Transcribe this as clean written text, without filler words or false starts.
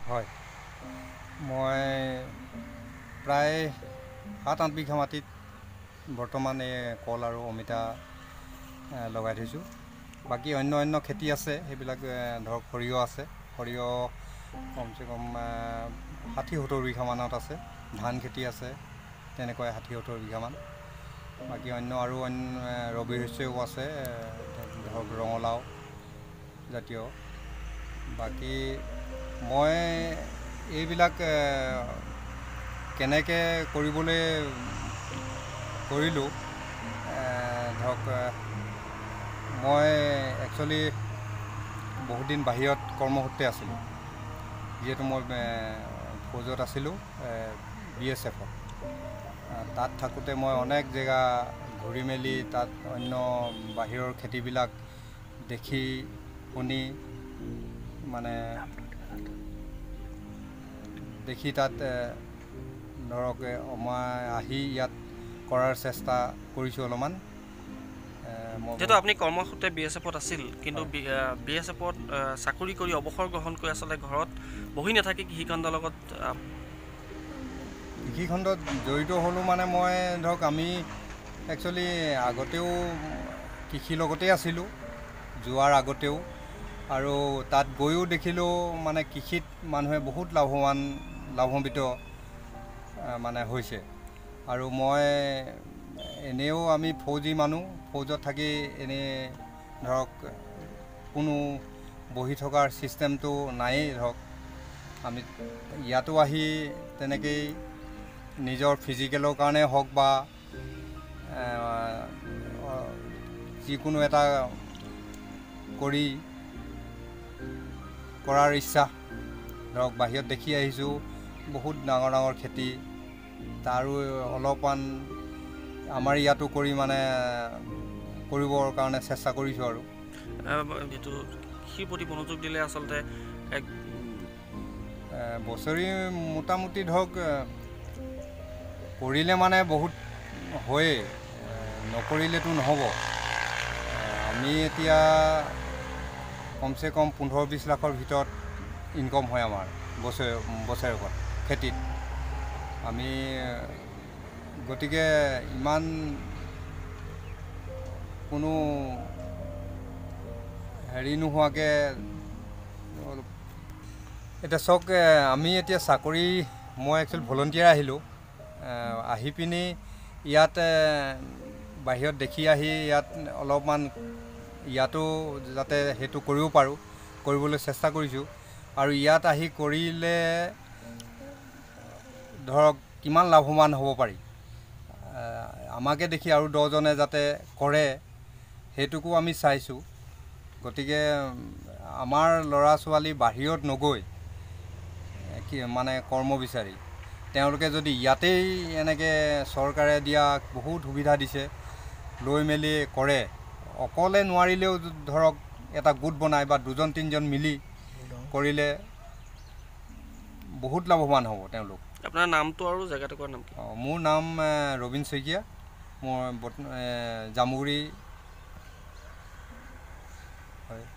হয় মই প্ৰায় 7-8 বিঘা মাটিত বৰ্তমান এই কল আৰু অমিতা লগাই থৈছোঁ। বাকী অন্য খেতি আছে, সেইবিলাক ধৰক সৰিয়হ আছে। সৰিয়হ কমচে কম 60-70 বিঘামানত আছে। ধান খেতি আছে তেনেকৈ 60-70 বিঘামান। বাকী অন্য ৰবি শস্যও আছে, ধৰক ৰঙালাও জাতীয়। বাকী মই এইবিলাক কেনেকৈ কৰিবলৈ কৰিলোঁ, ধৰক মই একচুৱেলি বহুত দিন বাহিৰত কৰ্মসূত্ৰে আছিলোঁ। যিহেতু মই ফৌজত আছিলোঁ BSF-ত। তাত থাকোঁতে মই অনেক জেগা ঘূৰি মেলি তাত অন্য বাহিৰৰ খেতিবিলাক দেখি শুনি মানে দেখি তাত ধৰক মই আহি ইয়াত কৰাৰ চেষ্টা কৰিছোঁ অলপমান। যেহেতু আপুনি কৰ্মসূত্ৰে BSF-ত আছিল, কিন্তু BSF-ত চাকৰি কৰি অৱসৰ গ্ৰহণ কৰি আচলতে ঘৰত বহি নাথাকি কৃষিখণ্ডৰ লগত কৃষিখণ্ডত জড়িত হ'লোঁ মানে মই ধৰক আমি একচুৱেলি আগতেও কৃষিৰ লগতেই আছিলোঁ, যোৱাৰ আগতেও। আৰু তাত গৈও দেখিলোঁ মানে কৃষিত মানুহে বহুত লাভান্বিত মানে হৈছে। আৰু মই এনেও আমি ফৌজী মানুহ, ফৌজত থাকি এনেই ধৰক কোনো বহি থকাৰ ছিষ্টেমটো নায়েই। ধৰক আমি ইয়াতো আহি তেনেকেই নিজৰ ফিজিকেলৰ কাৰণে হওক বা যিকোনো এটা কৰাৰ ইচ্ছা, ধৰক বাহিৰত দেখি আহিছোঁ বহুত ডাঙৰ খেতি, তাৰো অলপমান আমাৰ ইয়াতো কৰি মানে কৰিবৰ কাৰণে চেষ্টা কৰিছোঁ। আৰু যিটো কৃষিৰ প্ৰতি মনোযোগ দিলে আচলতে বছৰি মোটামুটি ধৰক কৰিলে মানে বহুত হয়েই, নকৰিলেতো নহ'ব। আমি এতিয়া কমচে কম 15-20 লাখৰ ভিতৰত ইনকম হয় আমাৰ বছৰেকত খেতিত। আমি গতিকে ইমান কোনো হেৰি নোহোৱাকৈ এতিয়া চাওক, আমি এতিয়া মই একচুৱেলি ভলণ্টিয়াৰ আহিলোঁ। আহি পিনি ইয়াত বাহিৰত দেখি আহি ইয়াত অলপমান ইয়াতো যাতে সেইটো কৰিব পাৰোঁ, কৰিবলৈ চেষ্টা কৰিছোঁ। আৰু ইয়াত আহি কৰিলে ধৰক কিমান লাভৱান হ'ব পাৰি, আমাকে দেখি আৰু 10জনে যাতে কৰে সেইটোকো আমি চাইছোঁ। গতিকে আমাৰ ল'ৰা ছোৱালী বাহিৰত নগৈ মানে কৰ্ম বিচাৰি তেওঁলোকে যদি ইয়াতেই এনেকৈ চৰকাৰে দিয়া বহুত সুবিধা দিছে লৈ মেলি কৰে, অকলে নোৱাৰিলেও ধৰক এটা গোট বনাই বা 2-3জন মিলি কৰিলে বহুত লাভৱান হ'ব তেওঁলোক। আপোনাৰ নামটো আৰু জেগাটুকুৰাৰ নাম কি? মোৰ নাম ৰবীন শইকীয়া, মই জামুগুৰি হয়।